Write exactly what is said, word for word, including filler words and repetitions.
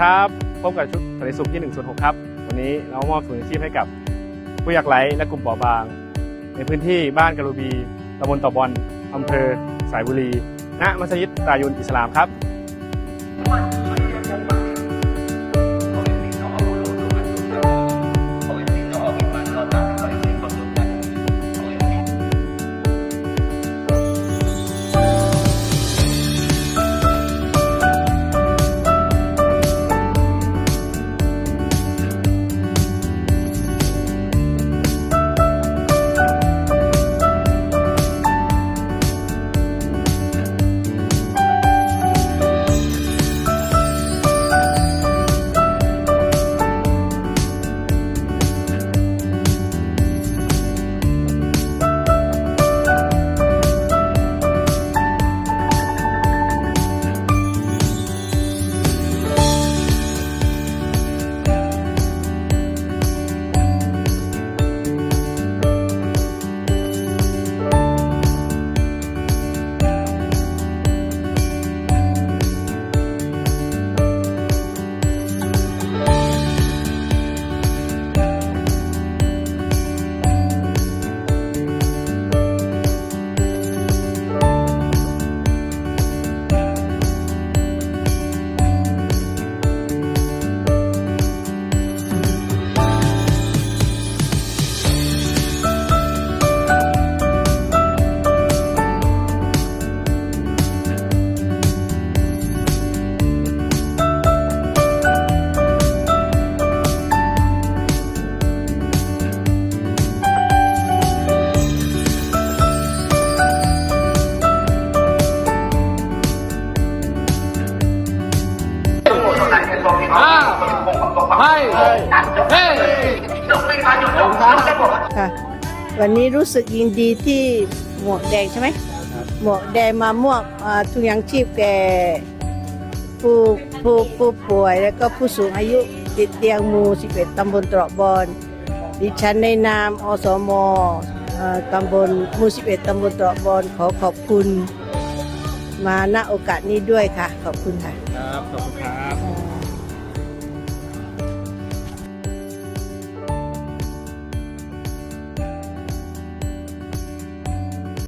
ครับพบกับชุดสันติสุขที่หนึ่งศูนย์หกครับวันนี้เรามอบถุงยังชีพให้กับผู้ยากไร้และกลุ่มเปราะบางในพื้นที่บ้านกะลูบีตำบลตะบอนอำเภอสายบุรีณมัสยิดตายุนอิสลามครับค่ะวันนี้รู้สึกยินดีที่หมวกแดงใช่ไหมหมวกแดงมามอบทุนยังชีพแก่ผู้ผู้ผู้ป่วยและก็ผู้สูงอายุติดเตียงหมู่สิบเอ็ดตำบลตรอกบอนดิฉันในนามอสมตำบลหมู่สิบเอ็ดตำบลตรอกบอนขอขอบคุณมาณโอกาสนี้ด้วยค่ะขอบคุณค่ะครับขอบคุณครับ